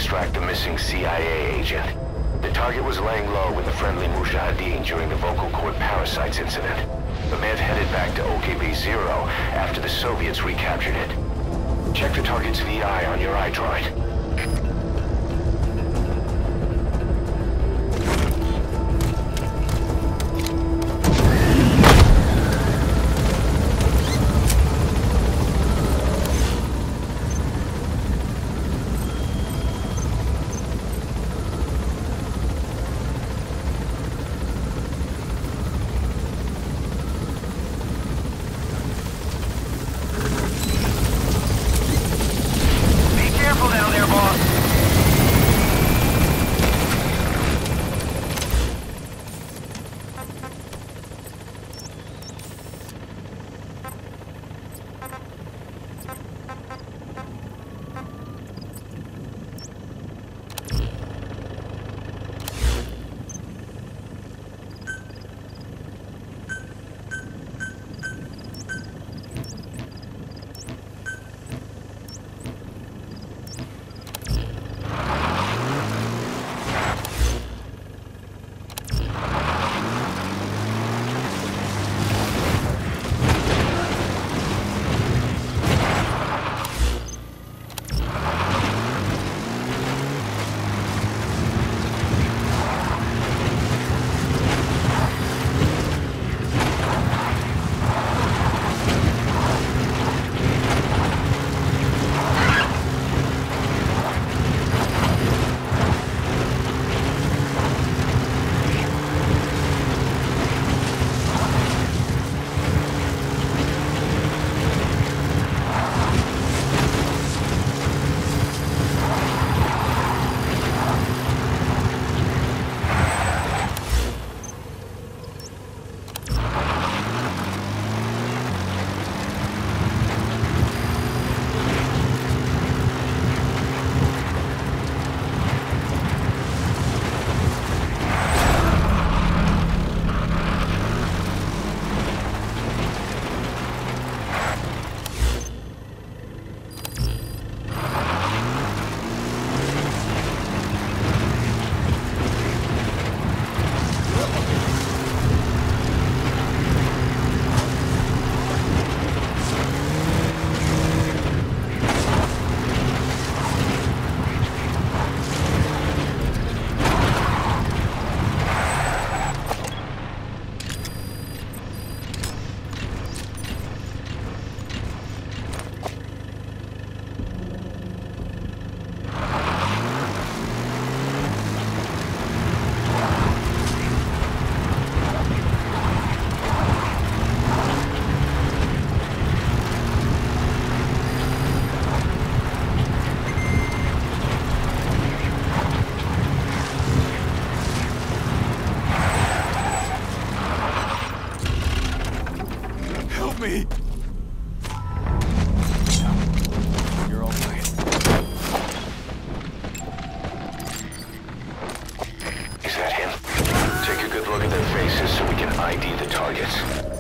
extract the missing CIA agent. The target was laying low with the friendly Mujahideen during the vocal cord parasites incident. The man's headed back to OKB-0 after the Soviets recaptured it. Check the target's VI on your iDroid. me! You're all right. Is that him? Take a good look at their faces so we can ID the targets.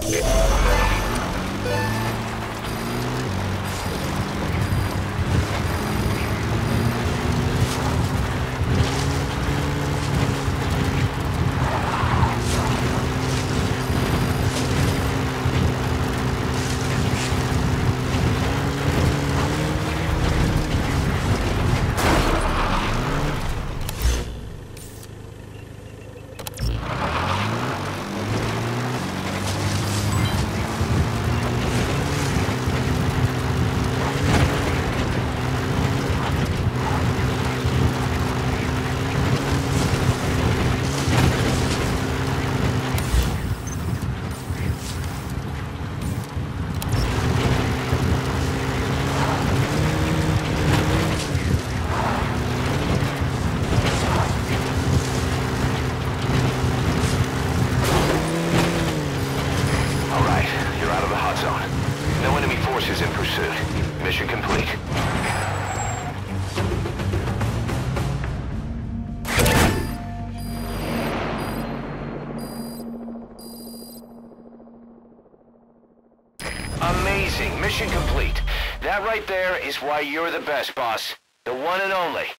In pursuit. Mission complete. Amazing. Mission complete. That right there is why you're the best, boss. The one and only.